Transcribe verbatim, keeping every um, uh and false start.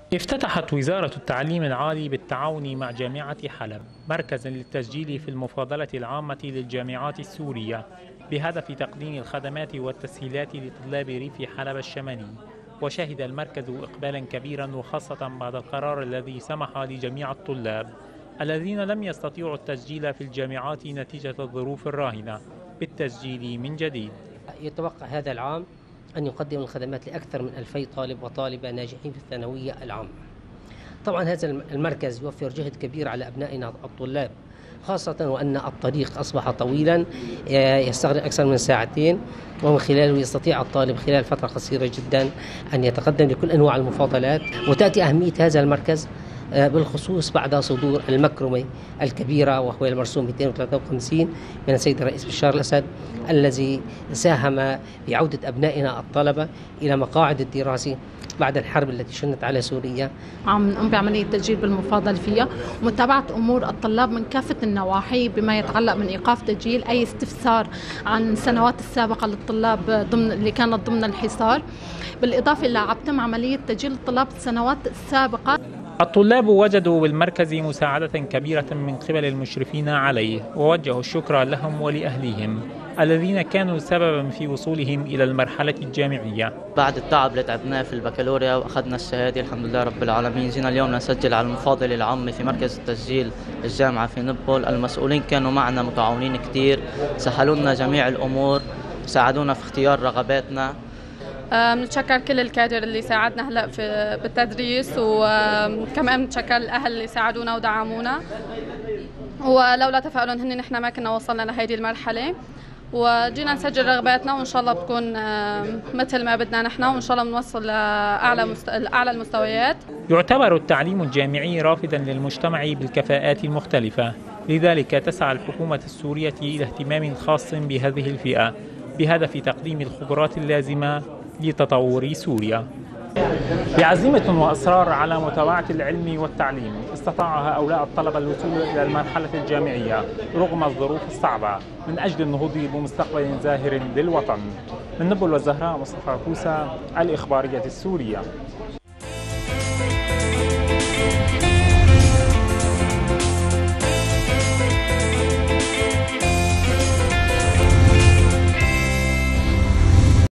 افتتحت وزارة التعليم العالي بالتعاون مع جامعة حلب مركزا للتسجيل في المفاضلة العامة للجامعات السورية بهدف تقديم الخدمات والتسهيلات لطلاب ريف حلب الشمالي. وشهد المركز إقبالا كبيرا وخاصة بعد القرار الذي سمح لجميع الطلاب الذين لم يستطيعوا التسجيل في الجامعات نتيجة الظروف الراهنة بالتسجيل من جديد. يتوقع هذا العام أن يقدم الخدمات لأكثر من ألفي طالب وطالبة ناجحين في الثانوية العامة. طبعا هذا المركز يوفر جهد كبير على أبنائنا الطلاب، خاصة وأن الطريق أصبح طويلا يستغرق أكثر من ساعتين، ومن خلاله يستطيع الطالب خلال فترة قصيرة جدا أن يتقدم لكل أنواع المفاضلات. وتأتي أهمية هذا المركز بالخصوص بعد صدور المكرمة الكبيرة وهو المرسوم مئتين وثلاثة وخمسين من السيد الرئيس بشار الأسد، الذي ساهم بعودة أبنائنا الطلبة إلى مقاعد الدراسة بعد الحرب التي شنت على سوريا. عم نقوم بعملية تسجيل بالمفاضل فيها ومتابعة أمور الطلاب من كافة النواحي بما يتعلق من إيقاف تسجيل أي استفسار عن السنوات السابقة للطلاب ضمن اللي كانت ضمن الحصار، بالإضافة إلى عم تم عملية تسجيل الطلاب السنوات السابقة. الطلاب وجدوا بالمركز مساعدة كبيرة من قبل المشرفين عليه، ووجهوا الشكر لهم ولأهليهم الذين كانوا سببا في وصولهم إلى المرحلة الجامعية. بعد التعب اللي تعبناه في البكالوريا وأخذنا الشهادة الحمد لله رب العالمين، جينا اليوم نسجل على المفاضلة العامة في مركز التسجيل الجامعة في نبل. المسؤولين كانوا معنا متعاونين كتير، سهلوا لنا جميع الأمور، ساعدونا في اختيار رغباتنا. بنتشكر كل الكادر اللي ساعدنا هلا في بالتدريس، وكمان بنتشكر الاهل اللي ساعدونا ودعمونا، ولولا تفاؤلهم هن نحن ما كنا وصلنا لهيدي المرحله. وجينا نسجل رغباتنا وان شاء الله بتكون مثل ما بدنا نحن، وان شاء الله بنوصل لاعلى مست... اعلى المستويات. يعتبر التعليم الجامعي رافدا للمجتمع بالكفاءات المختلفه، لذلك تسعى الحكومه السوريه الى اهتمام خاص بهذه الفئه بهدف تقديم الخبرات اللازمه لتطور سوريا. بعزيمة وإصرار على متابعة العلم والتعليم، استطاع هؤلاء الطلبة الوصول إلى المرحلة الجامعية رغم الظروف الصعبة من أجل النهوض بمستقبل زاهر للوطن. من نبل والزهراء، مصطفى كوسة، الإخبارية السورية.